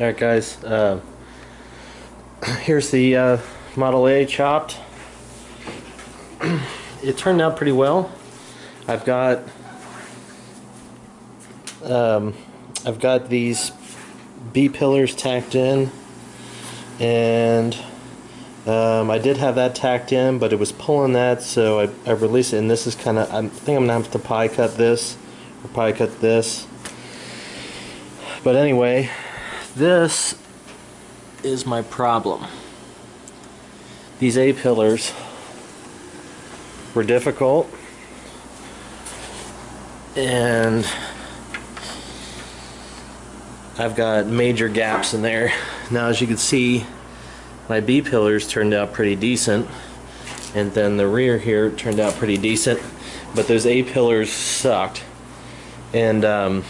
Alright guys, here's the Model A chopped. It turned out pretty well. I've got these B-pillars tacked in, and I did have that tacked in, but it was pulling that, so I released it, and this is kind of, I think I'm going to have to pie cut this, or pie cut this. But anyway, this is my problem. These A-pillars were difficult, and I've got major gaps in there. Now, as you can see, my B-pillars turned out pretty decent, and then the rear here turned out pretty decent, but those A-pillars sucked. And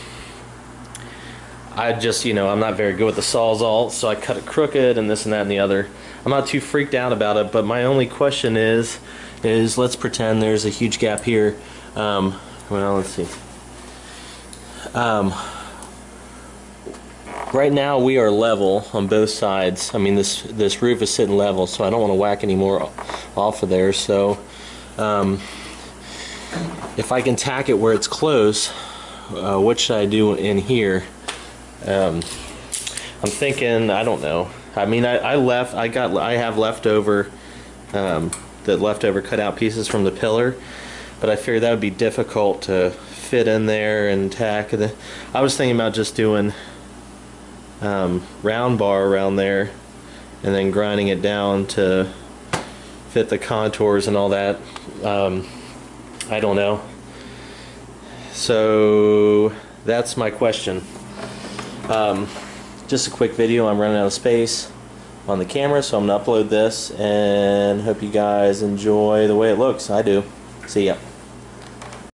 I just, I'm not very good with the Sawzall, so I cut it crooked and this and that and the other. I'm not too freaked out about it, but my only question is let's pretend there's a huge gap here. Well, let's see. Right now we are level on both sides. I mean, this roof is sitting level, so I don't want to whack any more off of there. So if I can tack it where it's close, what should I do in here? I'm thinking, I don't know. I mean, I have leftover the leftover cut out pieces from the pillar, but I figured that would be difficult to fit in there and tack. I was thinking about just doing round bar around there and then grinding it down to fit the contours and all that. I don't know. So that's my question. Just a quick video. I'm running out of space on the camera, so I'm gonna upload this and hope you guys enjoy the way it looks. I do. See ya.